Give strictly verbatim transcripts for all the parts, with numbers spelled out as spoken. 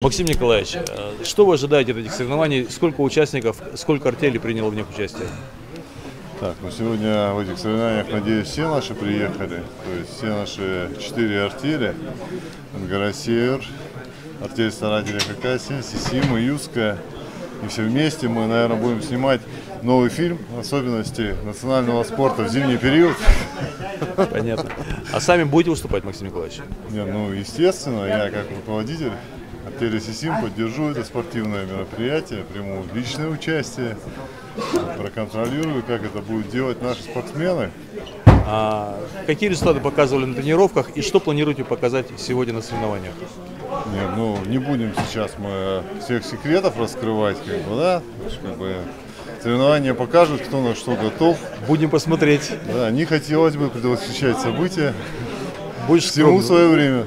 Максим Николаевич, что вы ожидаете от этих соревнований? Сколько участников, сколько артелей приняло в них участие? Так, ну сегодня в этих соревнованиях, надеюсь, все наши приехали. То есть все наши четыре артели. Ангарасевер, артель старателя Хакасия, Сисима, Юская. И все вместе мы, наверное, будем снимать новый фильм «Особенности национального спорта в зимний период». Понятно. А сами будете выступать, Максим Николаевич? Не, ну, естественно, я как руководитель артели Сисим поддержу это спортивное мероприятие, приму личное участие, проконтролирую, как это будут делать наши спортсмены. А какие результаты показывали на тренировках и что планируете показать сегодня на соревнованиях? Не, ну, не будем сейчас мы всех секретов раскрывать, как бы, да, как бы, соревнования покажут, кто на что готов. Будем посмотреть. Да, не хотелось бы предвосхищать события. Будешь всему свое время.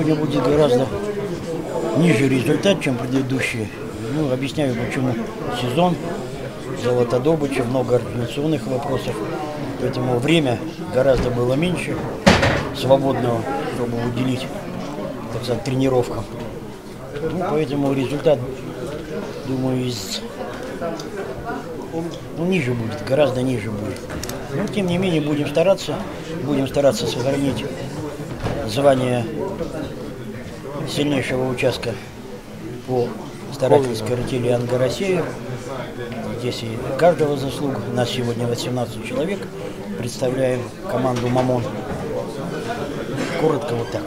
сегодня будет гораздо ниже результат, чем предыдущие. Ну, объясняю, почему. Сезон, золотодобыча, много организационных вопросов. Поэтому время гораздо было меньше свободного, чтобы уделить, так сказать, тренировкам. Ну, поэтому результат, думаю, из... ну, ниже будет, гораздо ниже будет. Но, тем не менее, будем стараться, будем стараться сохранить звание сильнейшего участка по старательской артели Ангарасеев. Здесь и каждого заслуг. У нас сегодня восемнадцать человек. Представляем команду «Мамон». Коротко вот так.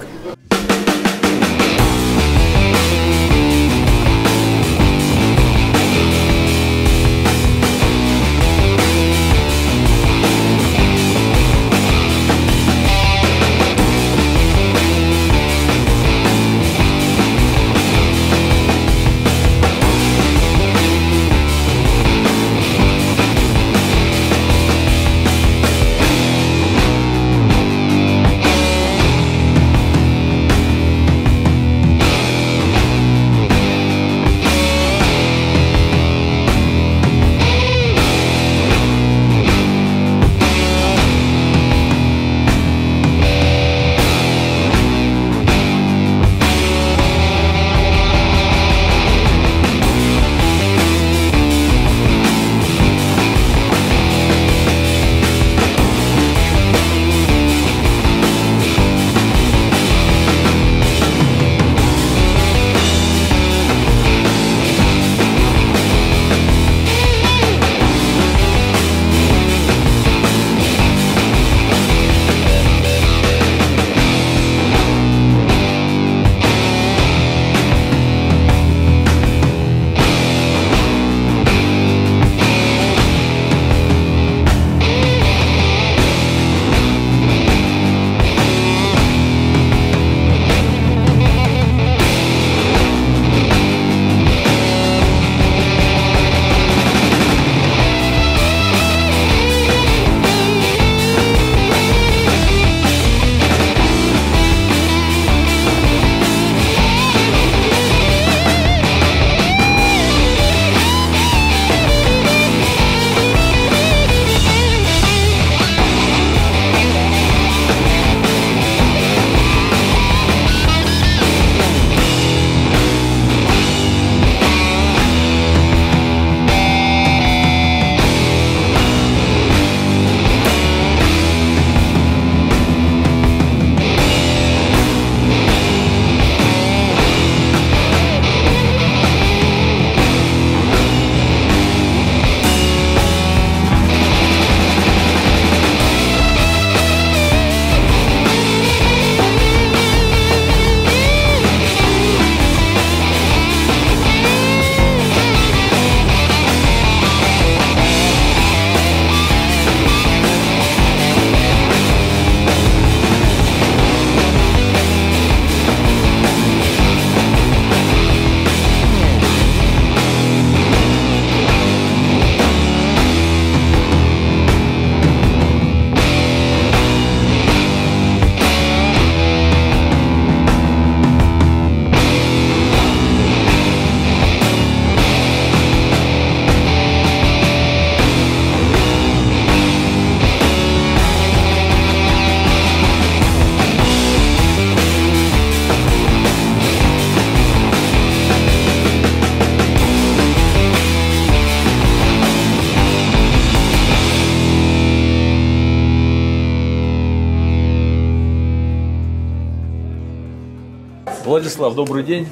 Владислав, добрый день.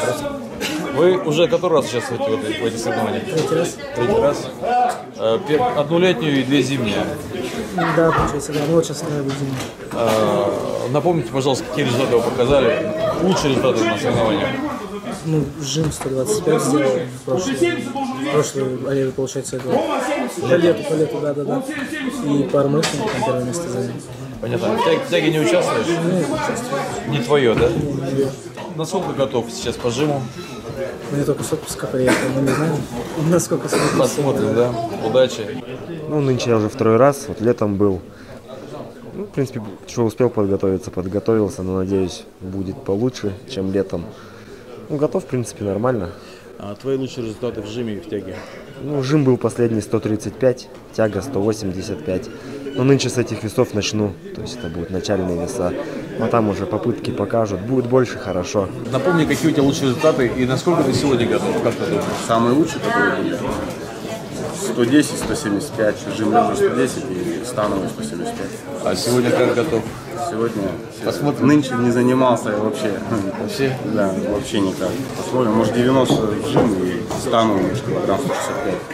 Вы уже который раз сейчас в эти, в эти соревнования? Третий раз. Третий раз. Одну летнюю и две зимние. Да, получается, да. Ну вот сейчас вторая будет зимняя. Напомните, пожалуйста, какие результаты вы показали? Лучшие результаты на соревнованиях? Ну, жим сто двадцать пять сделал в прошлый, в прошлый Олега, получается, это по лету, по лету, да-да-да. И пару мышцев, там первое место занял. Понятно. В тяге, в тяге не участвуешь? Не участвую. Не твое, да? Не, не. Насколько готов сейчас по жиму? Ну, я только с отпуска приехал, мы не знаем, насколько сможем. Посмотрим, да? Удачи. Ну, нынче я уже второй раз, вот летом был. Ну, в принципе, что успел подготовиться, подготовился, но надеюсь, будет получше, чем летом. Ну, готов, в принципе, нормально. А твои лучшие результаты в жиме и в тяге? Ну, жим был последний сто тридцать пять, тяга сто восемьдесят пять. Но нынче с этих весов начну, то есть это будут начальные веса. А там уже попытки покажут, будет больше, хорошо. Напомни, какие у тебя лучшие результаты и насколько ты сегодня готов, как ты думаешь? Самый лучший, который был сто десять, сто семьдесят пять, жим лежа сто десять и становый сто семьдесят пять. А сегодня как готов? Сегодня, Посмотрим. Нынче не занимался вообще. Вообще? Да, вообще никак. Посмотрим, может девяносто в жим и становый, может килограмм сто шестьдесят пять.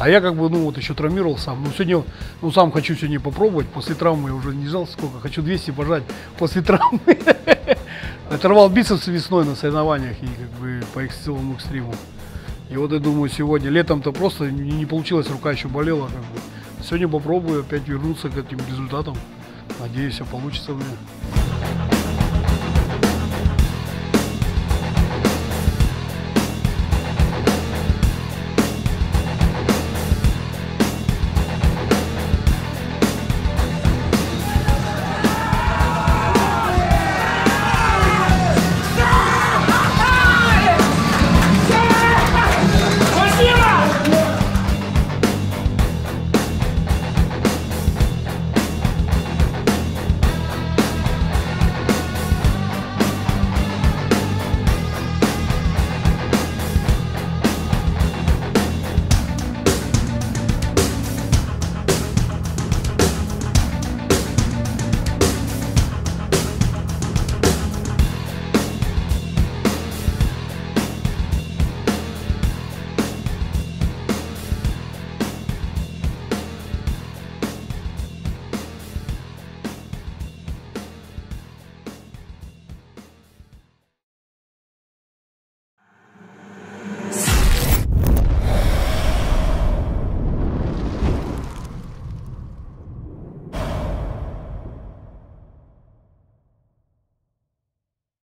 А я как бы, ну вот еще травмировал сам. Ну сегодня, ну сам хочу сегодня попробовать. После травмы я уже не знал сколько. Хочу двести пожать после травмы. Оторвал бицепс весной на соревнованиях и как бы по экстремальному экстриму. И вот я думаю, сегодня, летом-то просто не, не получилось, рука еще болела. Как бы. Сегодня попробую опять вернуться к этим результатам. Надеюсь, все получится у меня.